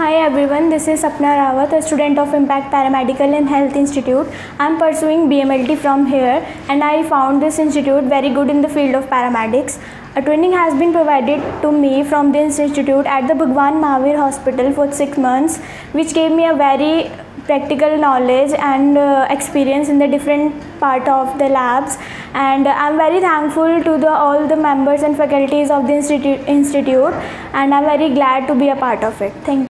Hi everyone, this is Sapna Rawat, a student of Impact Paramedical and Health Institute. I am pursuing BMLT from here and I found this institute very good in the field of paramedics. A training has been provided to me from this institute at the Bhagwan Mahavir Hospital for 6 months, which gave me a very practical knowledge and experience in the different part of the labs, and I am very thankful to all the members and faculties of the institute, and I am very glad to be a part of it. Thank you.